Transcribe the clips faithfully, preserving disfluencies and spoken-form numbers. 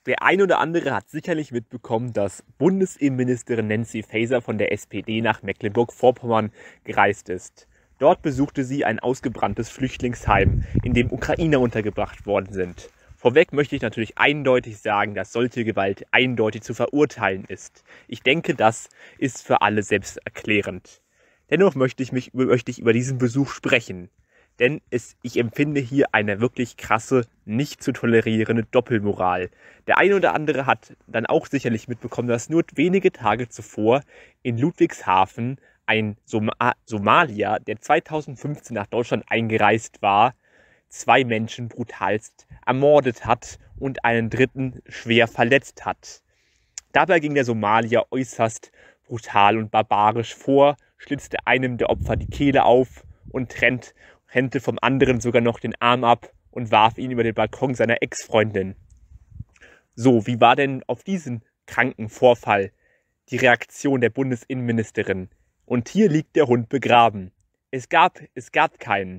Der ein oder andere hat sicherlich mitbekommen, dass Bundesinnenministerin Nancy Faeser von der S P D nach Mecklenburg-Vorpommern gereist ist. Dort besuchte sie ein ausgebranntes Flüchtlingsheim, in dem Ukrainer untergebracht worden sind. Vorweg möchte ich natürlich eindeutig sagen, dass solche Gewalt eindeutig zu verurteilen ist. Ich denke, das ist für alle selbsterklärend. Dennoch möchte ich, mich, möchte ich über diesen Besuch sprechen. Denn es, ich empfinde hier eine wirklich krasse, nicht zu tolerierende Doppelmoral. Der eine oder andere hat dann auch sicherlich mitbekommen, dass nur wenige Tage zuvor in Ludwigshafen ein Som- Somalier, der zweitausendfünfzehn nach Deutschland eingereist war, zwei Menschen brutalst ermordet hat und einen dritten schwer verletzt hat. Dabei ging der Somalier äußerst brutal und barbarisch vor, schlitzte einem der Opfer die Kehle auf und trennt trennte vom anderen sogar noch den Arm ab und warf ihn über den Balkon seiner Ex-Freundin. So, wie war denn auf diesen kranken Vorfall die Reaktion der Bundesinnenministerin? Und hier liegt der Hund begraben. Es gab, es gab keinen.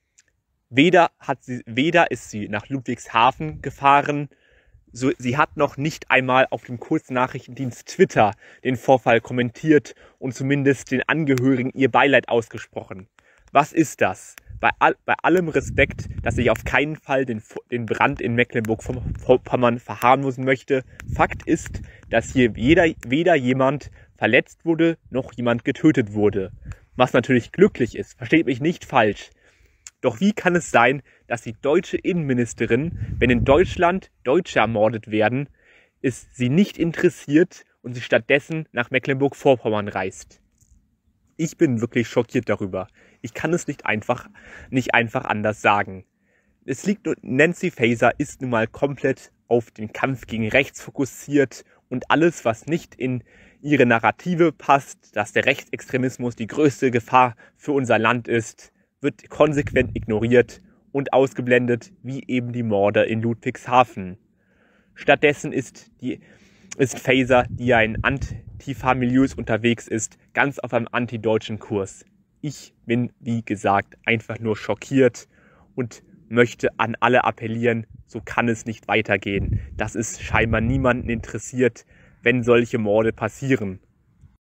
Weder, hat sie, weder ist sie nach Ludwigshafen gefahren, so, sie hat noch nicht einmal auf dem Kurznachrichtendienst Twitter den Vorfall kommentiert und zumindest den Angehörigen ihr Beileid ausgesprochen. Was ist das? Bei, all, bei allem Respekt, dass ich auf keinen Fall den, den Brand in Mecklenburg-Vorpommern verharmlosen möchte, Fakt ist, dass hier jeder, weder jemand verletzt wurde, noch jemand getötet wurde. Was natürlich glücklich ist, versteht mich nicht falsch. Doch wie kann es sein, dass die deutsche Innenministerin, wenn in Deutschland Deutsche ermordet werden, ist sie nicht interessiert und sie stattdessen nach Mecklenburg-Vorpommern reist? Ich bin wirklich schockiert darüber. Ich kann es nicht einfach, nicht einfach anders sagen. Es liegt nur, Nancy Faeser ist nun mal komplett auf den Kampf gegen rechts fokussiert und alles, was nicht in ihre Narrative passt, dass der Rechtsextremismus die größte Gefahr für unser Land ist, wird konsequent ignoriert und ausgeblendet, wie eben die Morde in Ludwigshafen. Stattdessen ist die ist Faeser, die ja in Antifa-Milieus unterwegs ist, ganz auf einem antideutschen Kurs. Ich bin, wie gesagt, einfach nur schockiert und möchte an alle appellieren, so kann es nicht weitergehen. Das ist scheinbar niemanden interessiert, wenn solche Morde passieren.